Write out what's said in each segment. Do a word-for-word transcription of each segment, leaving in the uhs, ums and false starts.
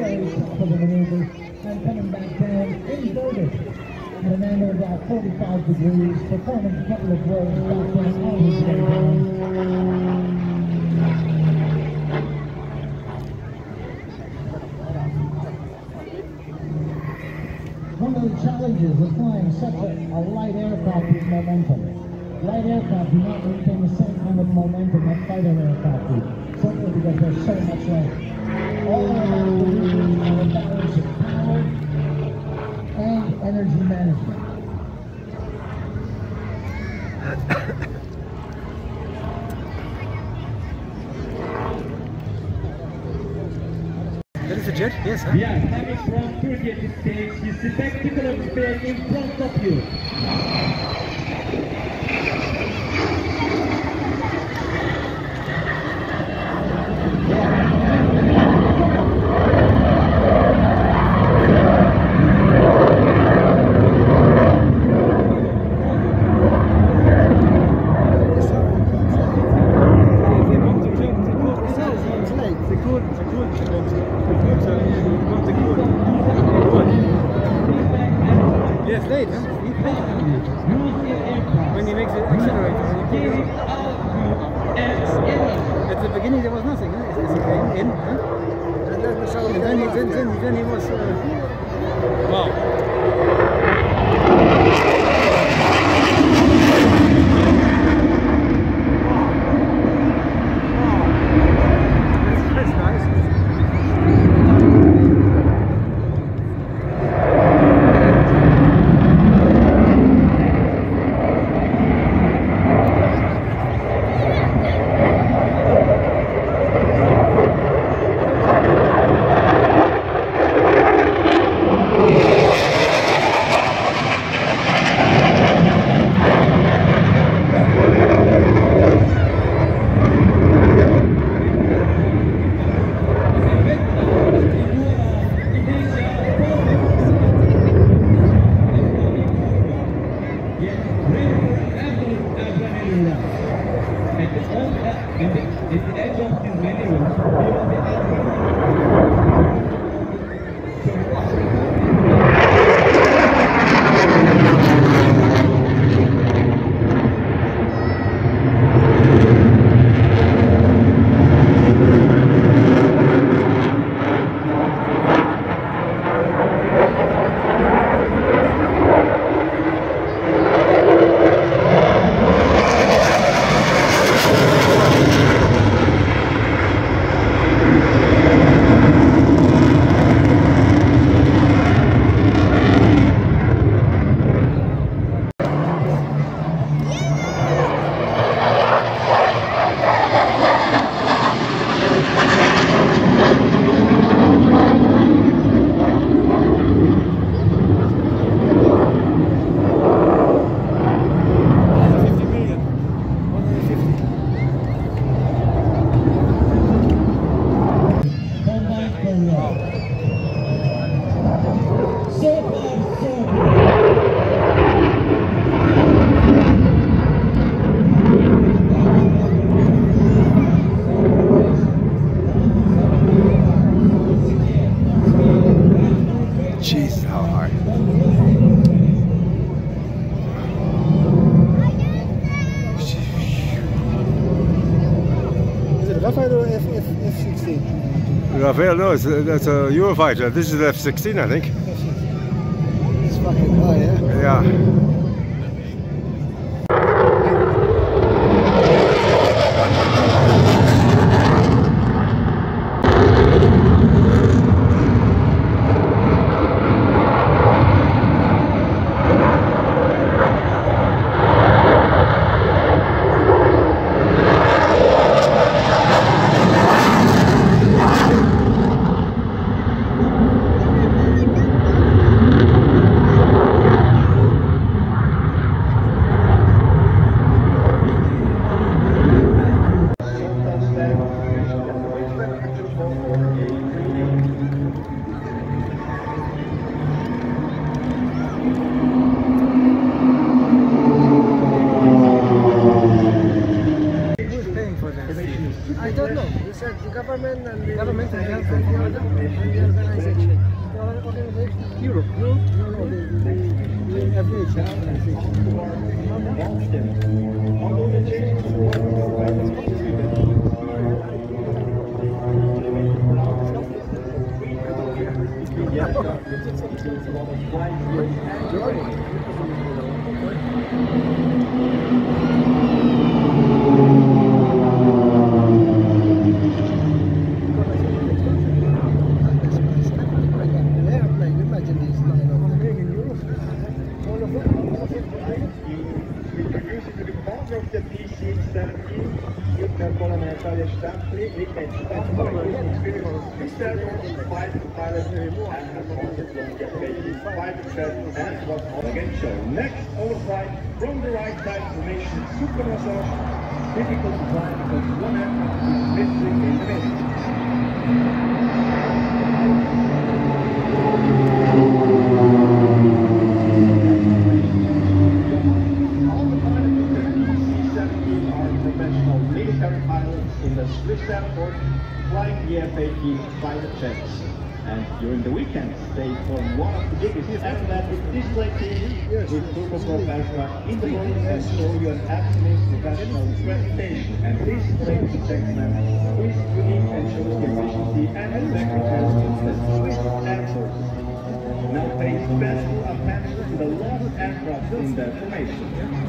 very top of the maneuver and coming back down inverted at an angle of about forty-five degrees, performing a couple of rolls back down, always getting down. One of the challenges of flying such a, a light aircraft is momentum. Light aircraft do not maintain the same kind of momentum that fighter aircraft do, simply because there's so much light. All of that to do is a balance of power and energy management. That is a jet? Yes, huh? Yeah, coming from Turkey at this stage, you see spectacular display in front of you. Yes, late, huh? When he makes it accelerate, at the beginning there was nothing, huh? As he came in, huh? And then he, then, then, then he was. Uh... Wow. Jeez, how hard. Is it Rafale or F sixteen? Rafale, no, it's a, that's a Eurofighter. This is F sixteen, I think. It's fucking high, yeah? Yeah. the organization. The organization? Europe. Europe? No, no, the, the, the aviation organization. Next, overflight from the right side formation, super massage. Difficult to fly because one aircraft is missing in the middle. All the pilots of the P C seventeen are professional military pilots in the Swiss airport, flying the F eighteen fighter jets. And during the weekends, they form one of the biggest aeronautics display teams with turboprop aircraft in the world and show you an absolute professional presentation. And this, ladies and gentlemen, is unique and shows the efficiency and effectiveness of the Swiss Air Force. Now pay special attention to the last aircraft in the formation.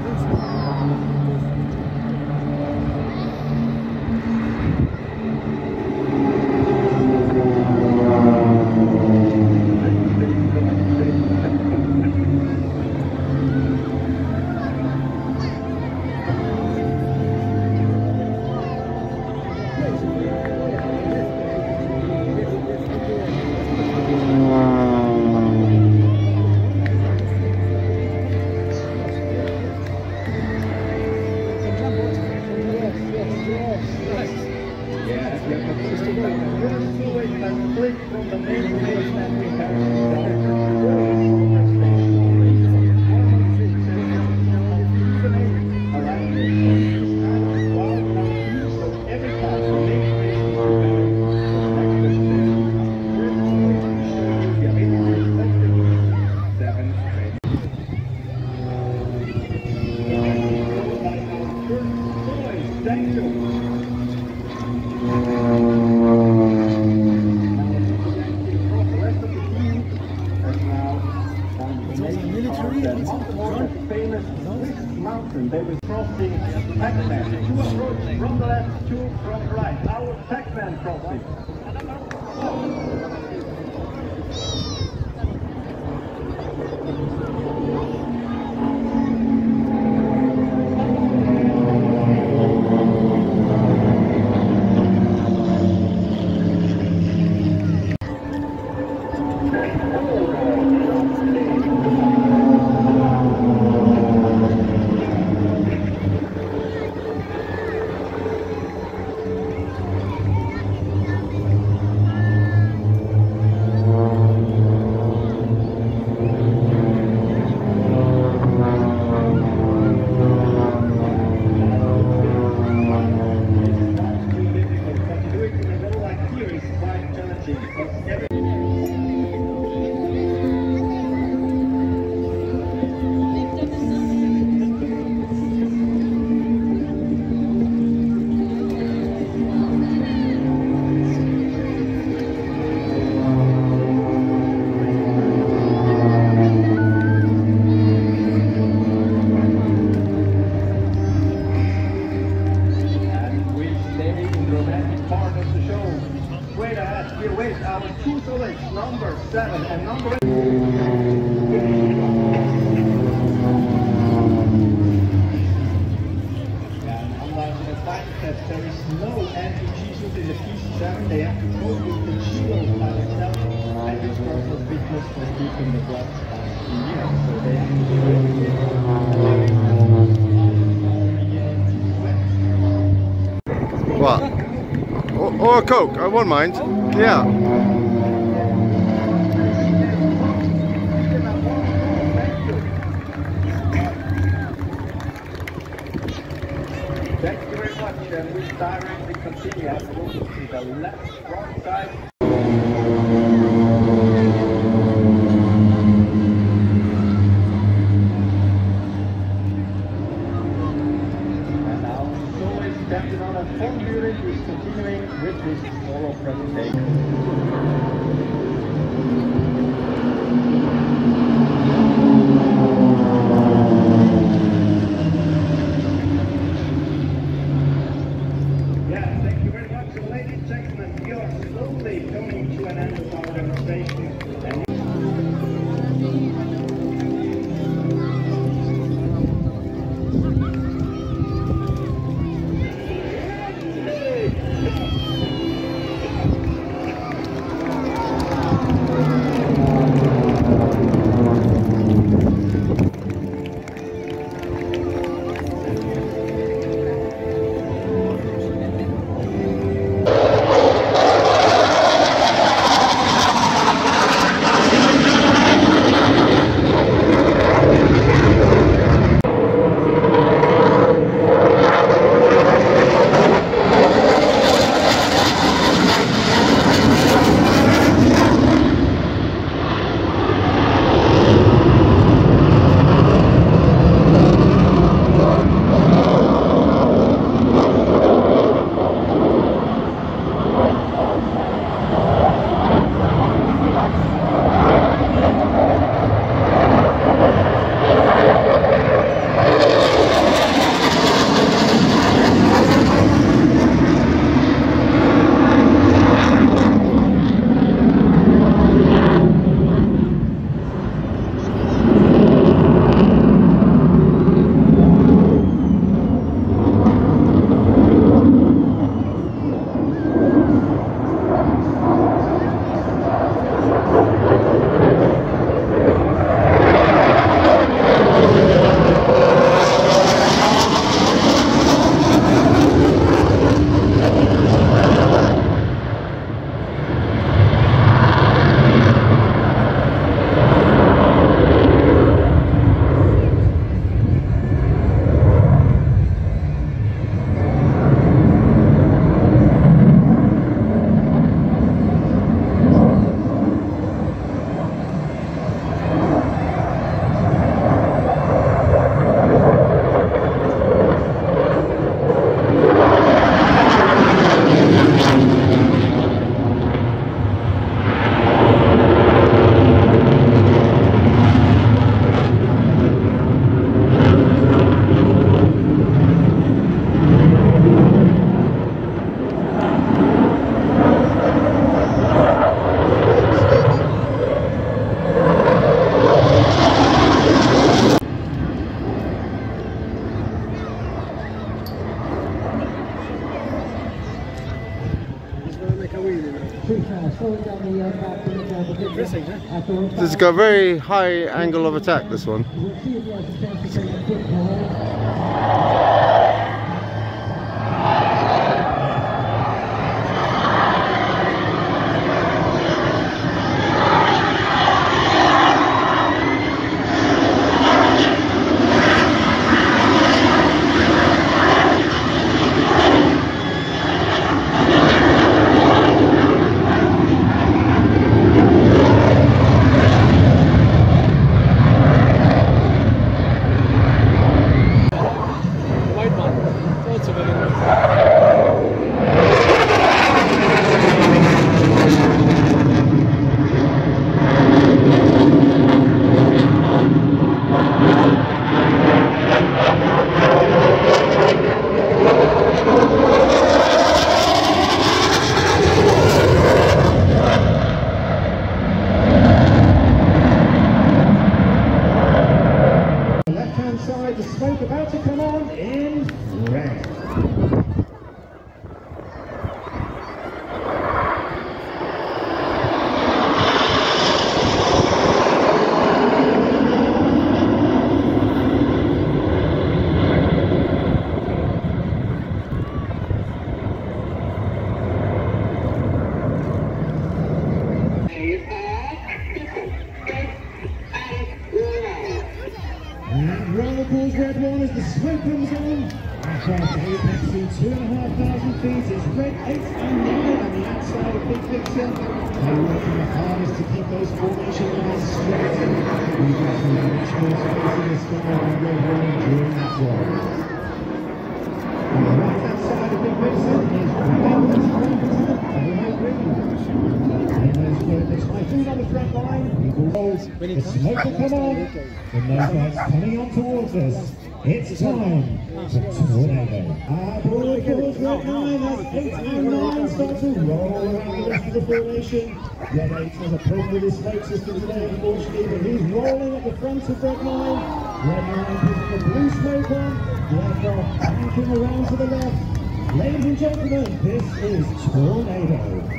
They were crossing Pac-Man. Two approach from the left, two from the right. Our Pac-Man crossing. Number seven and number eight. And unlike the fact that there is no anti-G suit in the P C seven, they have to cope with the shield by themselves and use personal fitness for keeping the blood in the air. So they have to do it. What? Or, or a Coke, I won't mind. Yeah. Thank you very much, and we directly continue to the left front side. Interesting, huh? This has got a very high angle of attack, this one. We'll see if he has a chance to take a quick ball. The smoke about to come on in red. And round the course, red one as the smoke comes on. Across Apex through two and a half thousand feet. It's red eight and nine on the outside of big picture. They're working the hardest to keep those formation lines straight. We've got some much more space in the sky than red one during that walk. On the right hand side of big picture is red eight that's one percent of the white green. And there's the Typhoon on the front line. The smoke will come on. The nosebags coming on towards us. It's time for Tornado. Ah, broad course, red nine, that's eight and nine start to roll around the rest of the formation. Red eight has a problem with his smoke system today, unfortunately, but he's rolling at the front of red nine. Red nine puts the blue smoke on. The aircraft banking around to the left. Ladies and gentlemen, this is Tornado.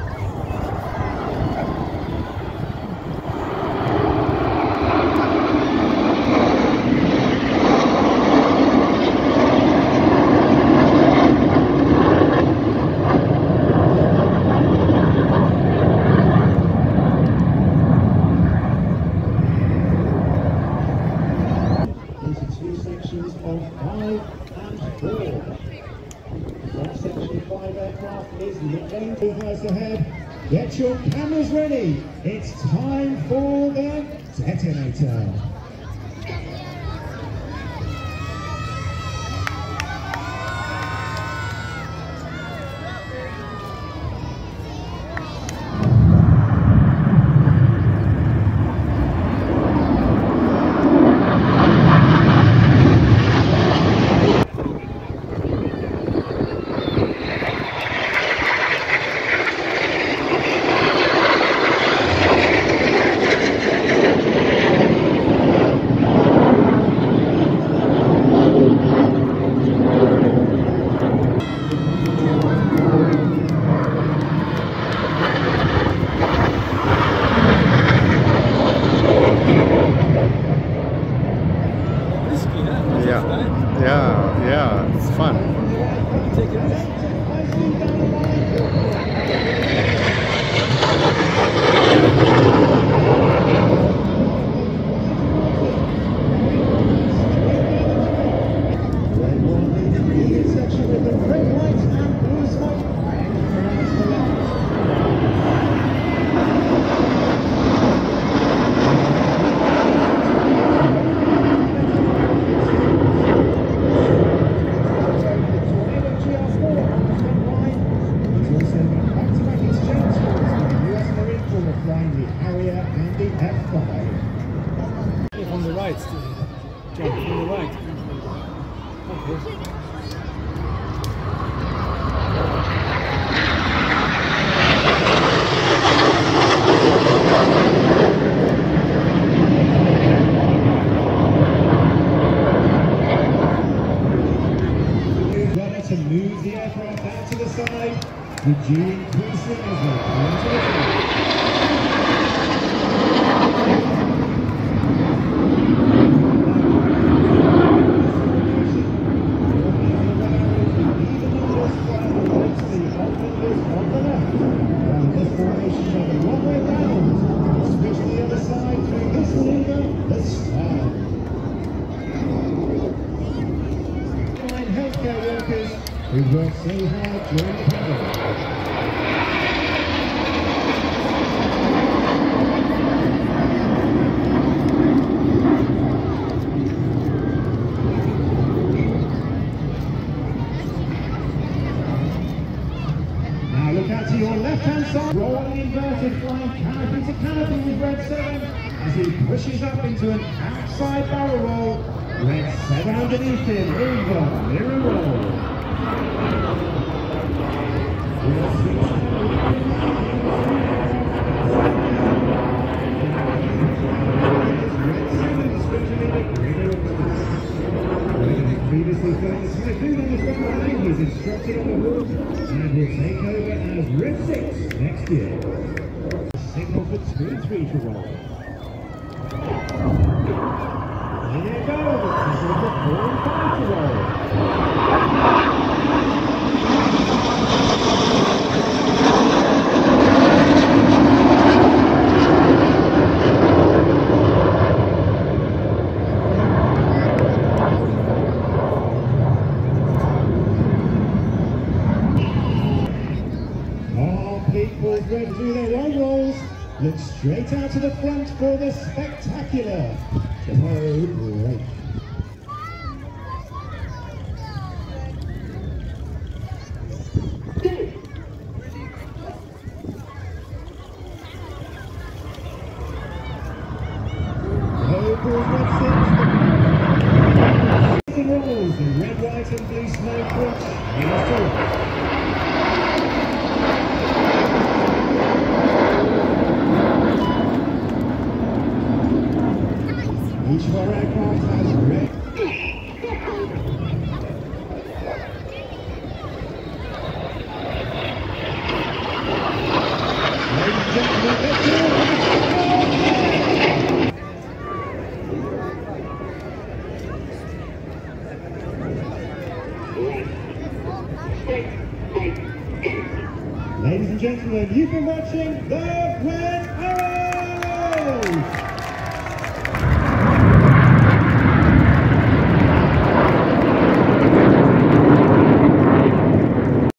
Of five and four. That section five aircraft is looking who has the head. Get your cameras ready. It's time for the detonator. Yeah, yeah, it's fun. From the right, jump from the right. Okay. Rudder to move the aircraft out to the side. The G increasing as we come to the front. who's worked so hard during the pandemic. Look out to your left-hand side, rolling inverted flying canopy to canopy with red seven as he pushes up into an outside barrel roll. Red seven underneath him in the mirror roll. Previously flying the Typhoon on the front line, he's instructed on the hood and will take over as Red six next year. Signal for two three to roll. And there goes the signal for four and five to roll. People's red do their own rolls, look straight out to the front for the spectacular Toe Break. Toe Red six, the rolls, the red, white and blue snow crunch, each of our aircraft has red. Ladies and gentlemen, let's go! Ladies and gentlemen, you've been watching the Red Arrows!